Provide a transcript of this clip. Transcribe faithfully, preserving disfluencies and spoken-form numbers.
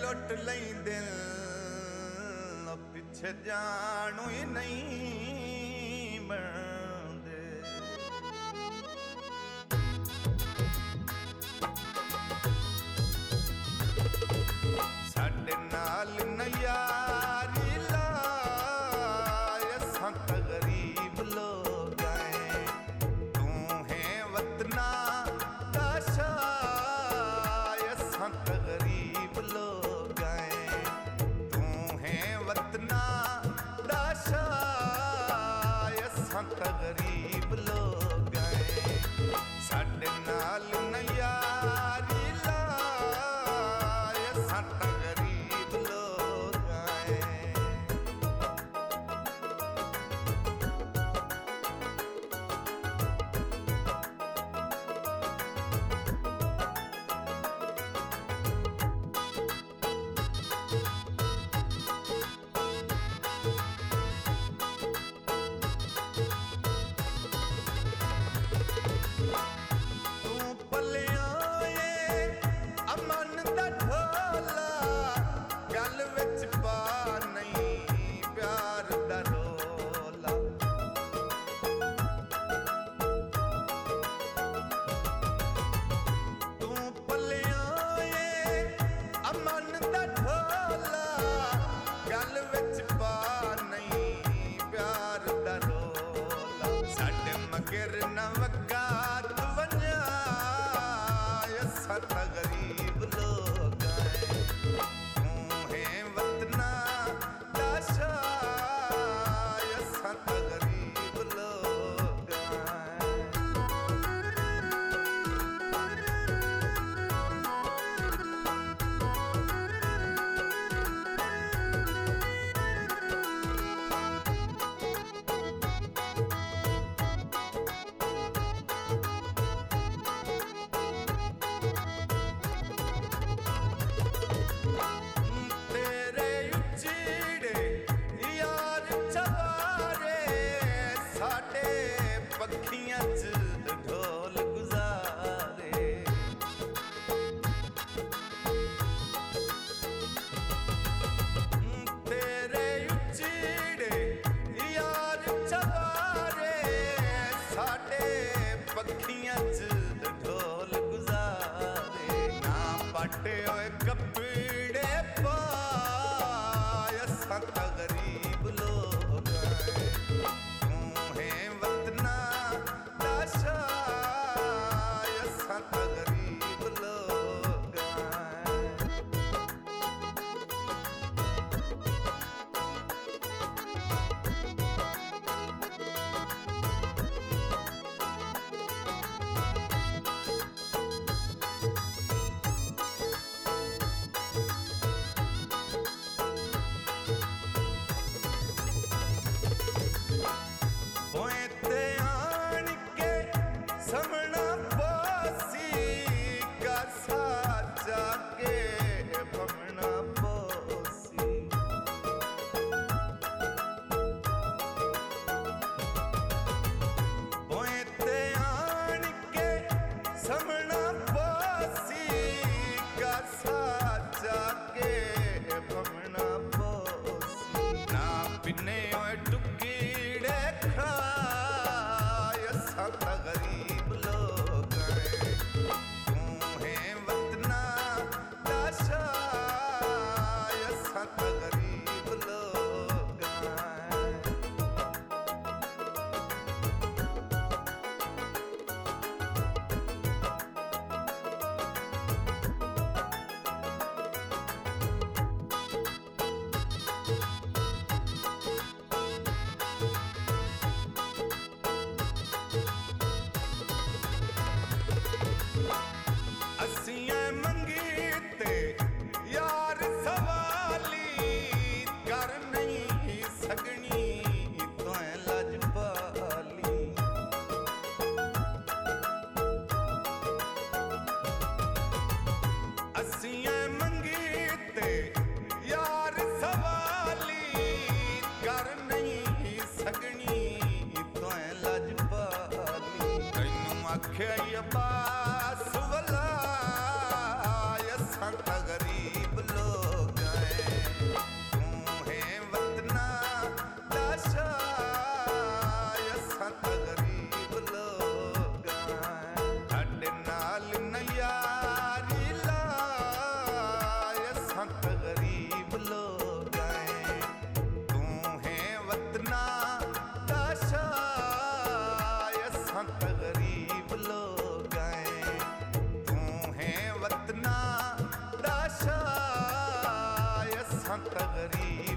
लुट लई दिल पिछे जानू ही नहीं बनदे। साडे नाल नयारी लाए असां तां गरीब लोग आए। तू है वतना दा शाह असां तां गरीब लोग आए। तू है वतना दा शाह असां तां गरीब लोग आए। साडे नाल नयारी लाए असां तां गरीब लोग आए। गरीब लोग आए। तू है वतना दा शाह असां तां गरीब लोग आए। पखियां च ढोल गुजारे तेरे उचीड़े यार चवारे। साडे पखियां च ढोल गुजारे। ना पाटे होए कपड़े पाए असां तां गरीब लोग आए। असां तां गरीब लोग आए। गरीब लोग आए। तू है वतना दा शाह असां तां गरीब लोग आए। अब्बास वला असां तां गरीब लोग त गरीब